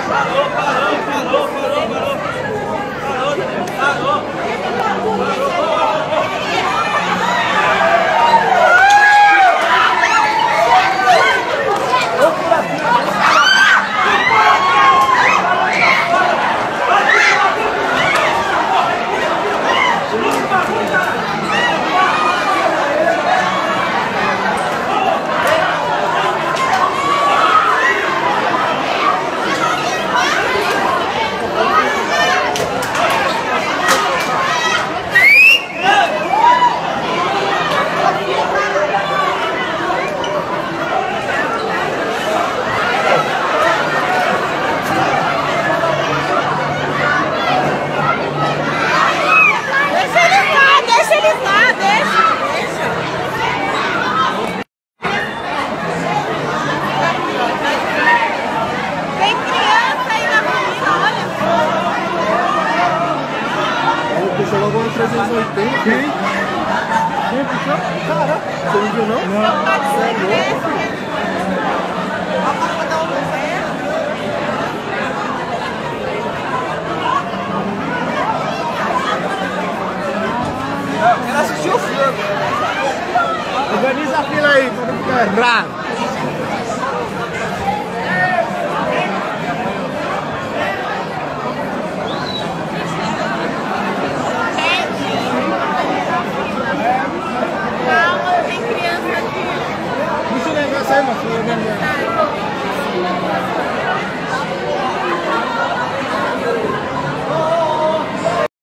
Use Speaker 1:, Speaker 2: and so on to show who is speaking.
Speaker 1: Logo uma 380. Quem? Quem puxou? Caraca, você não viu não? Não. Você é louco, filho. Eu quero assistir o filme. Organiza a fila aí, pra não ficar bravo.